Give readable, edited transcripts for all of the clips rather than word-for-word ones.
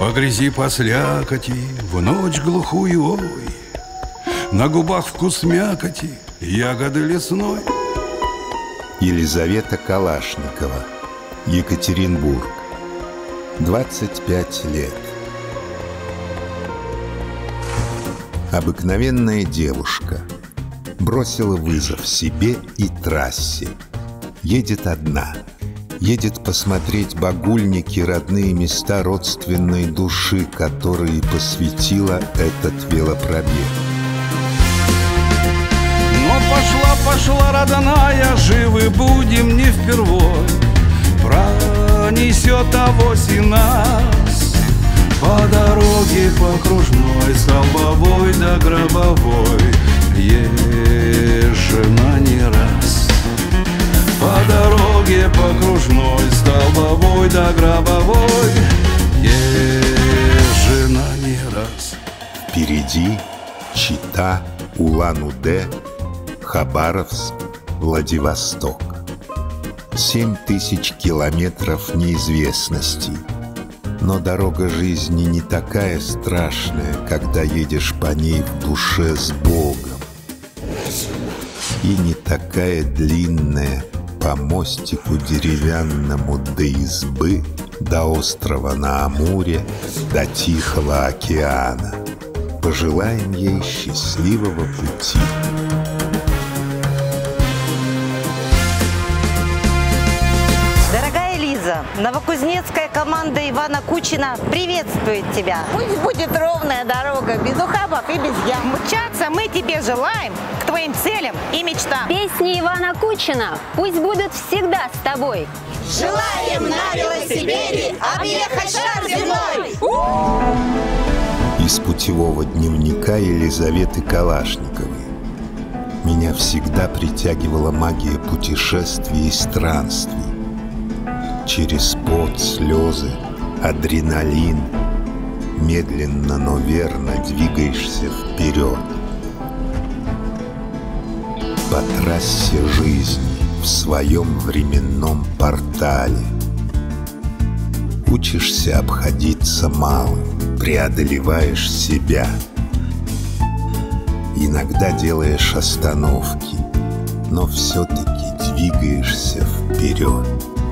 По грязи, по слякоти, в ночь глухую, ой, на губах вкус мякоти, ягоды лесной. Елизавета Калашникова, Екатеринбург, 25 лет. Обыкновенная девушка бросила вызов себе и трассе. Едет одна. Едет посмотреть багульники, родные места родственной души, которые посвятила этот велопробег. Но пошла, родная, живы будем не впервой. Пронесет авось и нас по дороге покружной, столбовой до гробовой, езжена не раз. По дороге покружной, столбовой до гробовой, езжена не раз. Впереди Чита, Улан-Удэ, Хабаровск, Владивосток. 7000 километров неизвестностей. Но дорога жизни не такая страшная, когда едешь по ней в душе с Богом. И не такая длинная по мостику деревянному до избы, до острова на Амуре, до Тихого океана. Пожелаем ей счастливого пути. Дорогая Лиза, новокузнецкая команда Ивана Кучина приветствует тебя. Пусть будет ровная дорога, без ухабов и без ям. Мчаться мы тебе желаем к твоим целям и мечтам. Песни Ивана Кучина пусть будут всегда с тобой. Желаем на велосипеде объехать шар земной! Из путевого дневника Елизаветы Калашниковой. Меня всегда притягивала магия путешествий и странствий. Через пот, слезы, адреналин медленно, но верно двигаешься вперед. По трассе жизни в своем временном портале. Учишься обходиться малым, преодолеваешь себя. Иногда делаешь остановки, но все-таки двигаешься вперед.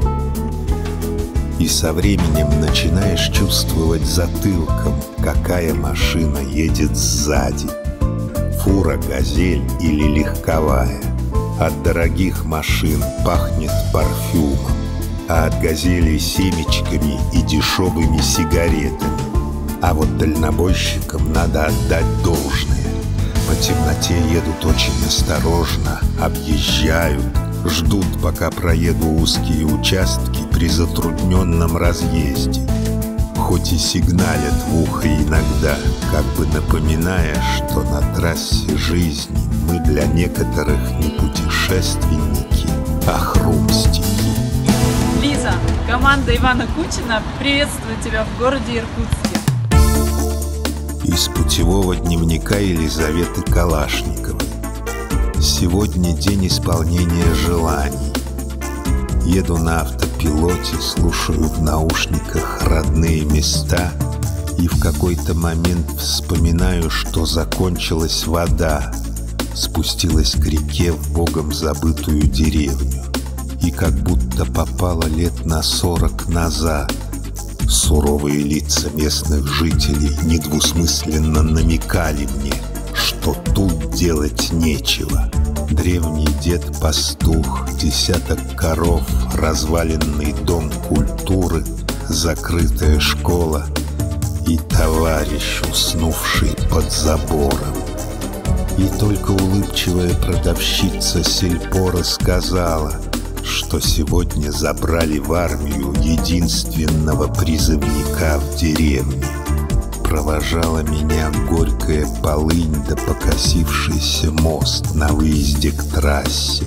И со временем начинаешь чувствовать затылком, какая машина едет сзади. Фура, газель или легковая. От дорогих машин пахнет парфюмом, а от газелей семечками и дешевыми сигаретами. А вот дальнобойщикам надо отдать должное. По темноте едут очень осторожно, объезжают, ждут, пока проеду узкие участки при затрудненном разъезде. Хоть и сигналят в ухо иногда, как бы напоминая, что на трассе жизни мы для некоторых не путешественники, а хрумстики. Лиза, команда Ивана Кучина приветствует тебя в городе Иркутске. Из путевого дневника Елизаветы Калашниковой. Сегодня день исполнения желаний. Еду на автопилоте, слушаю в наушниках родные места и в какой-то момент вспоминаю, что закончилась вода, спустилась к реке в богом забытую деревню. И как будто попало лет на 40 назад. Суровые лица местных жителей недвусмысленно намекали мне, что тут делать нечего. Древний дед-пастух, десяток коров, разваленный дом культуры, закрытая школа и товарищ, уснувший под забором. И только улыбчивая продавщица сельпо рассказала, что сегодня забрали в армию единственного призывника в деревне. Провожала меня горькая полынь да покосившийся мост на выезде к трассе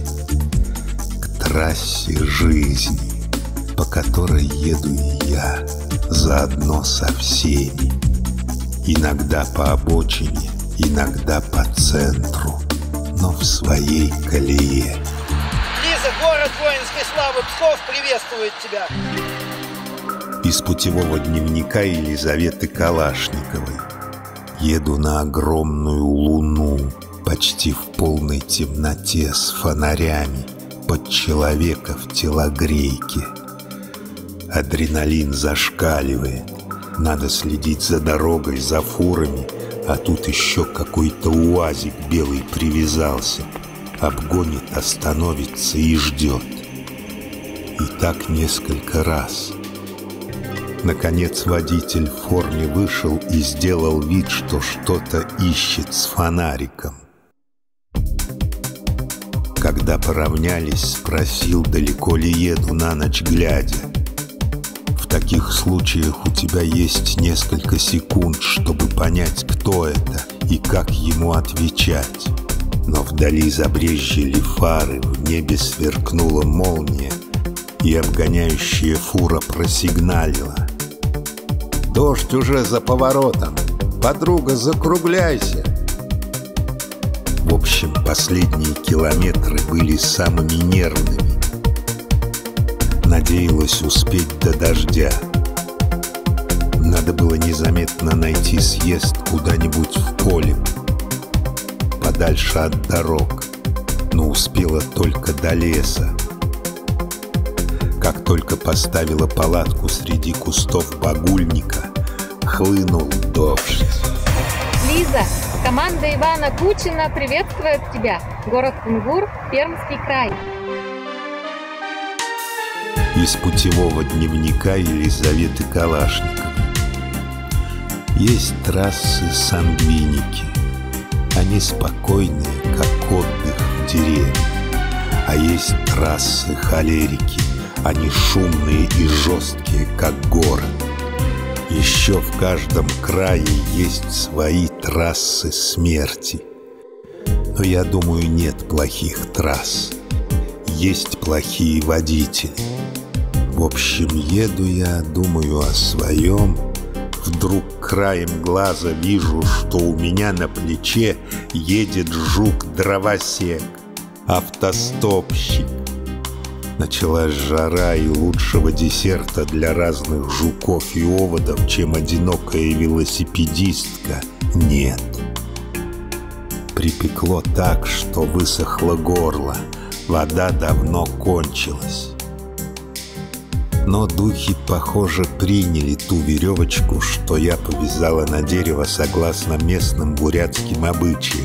жизни, по которой еду и я, заодно со всеми. Иногда по обочине, иногда по центру, но в своей колее. Лиза, город воинской славы Псков приветствует тебя. Из путевого дневника Елизаветы Калашниковой. Еду на огромную луну, почти в полной темноте, с фонарями, под человека в телогрейке. Адреналин зашкаливает. Надо следить за дорогой, за фурами, а тут еще какой-то уазик белый привязался. Обгонит, остановится и ждет. И так несколько раз. Наконец водитель в форме вышел и сделал вид, что что-то ищет с фонариком. Когда поравнялись, спросил, далеко ли еду на ночь глядя. В таких случаях у тебя есть несколько секунд, чтобы понять, кто это и как ему отвечать. Но вдали забрезжили фары, в небе сверкнула молния, и обгоняющая фура просигналила. «Дождь уже за поворотом! Подруга, закругляйся!» В общем, последние километры были самыми нервными. Надеялась успеть до дождя. Надо было незаметно найти съезд куда-нибудь в поле, подальше от дорог, но успела только до леса. Как только поставила палатку среди кустов багульника, хлынул дождь. Лиза, команда Ивана Кучина приветствует тебя. Город Кунгур, Пермский край. Из путевого дневника Елизаветы Калашниковой. Есть трассы сангвиники. Они спокойные, как отдых в деревне. А есть трассы холерики. Они шумные и жесткие, как город. Еще в каждом крае есть свои трассы смерти. Но я думаю, нет плохих трасс. Есть плохие водители. В общем, еду я, думаю о своем. Вдруг краем глаза вижу, что у меня на плече едет жук-дровосек, автостопщик. Началась жара, и лучшего десерта для разных жуков и оводов, чем одинокая велосипедистка, нет. Припекло так, что высохло горло, вода давно кончилась. Но духи, похоже, приняли ту веревочку, что я повязала на дерево согласно местным бурятским обычаям.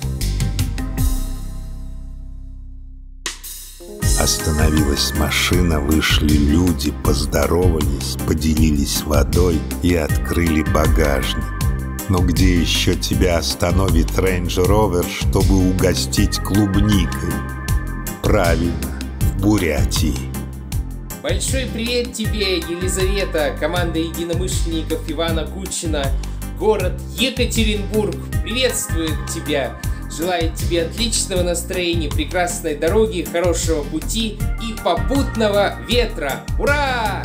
Остановилась машина, вышли люди, поздоровались, поделились водой и открыли багажник. Но где еще тебя остановит Range Rover, чтобы угостить клубникой? Правильно, в Бурятии. Большой привет тебе, Елизавета, команда единомышленников Ивана Кучина. Город Екатеринбург приветствует тебя. Желает тебе отличного настроения, прекрасной дороги, хорошего пути и попутного ветра. Ура!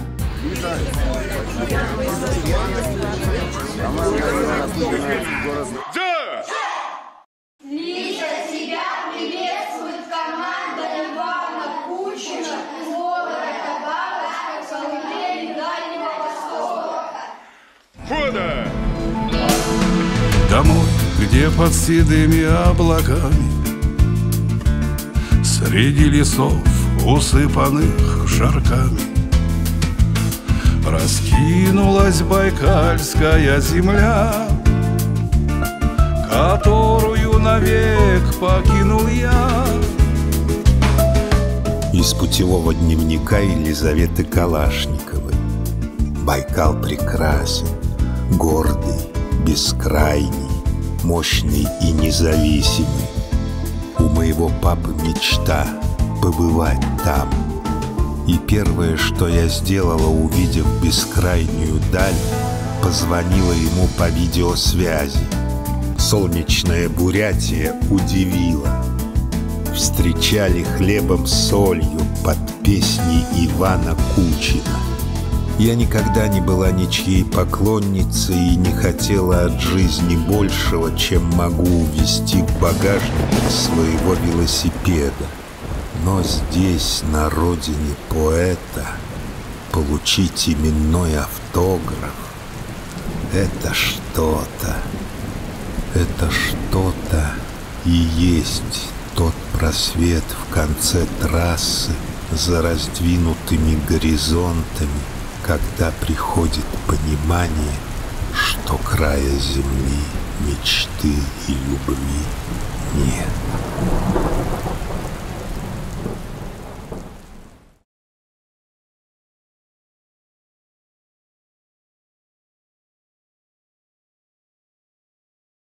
Лиза, тебя приветствует команда Ивана Кучина из города Хабаровска, колыбели Дальнего Востока. Домой, где под седыми облаками, среди лесов, усыпанных жарками, раскинулась байкальская земля, которую навек покинул я. Из путевого дневника Елизаветы Калашниковой. Байкал прекрасен, гордый, бескрайний, мощный и независимый. У моего папы мечта побывать там. И первое, что я сделала, увидев бескрайнюю даль, позвонила ему по видеосвязи. Солнечная Бурятия удивила. Встречали хлебом с солью под песни Ивана Кучина. Я никогда не была ничьей поклонницей и не хотела от жизни большего, чем могу увезти в багажнике своего велосипеда. Но здесь, на родине поэта, получить именной автограф — это что-то. Это что-то и есть тот просвет в конце трассы за раздвинутыми горизонтами, когда приходит понимание, что края земли, мечты и любви нет.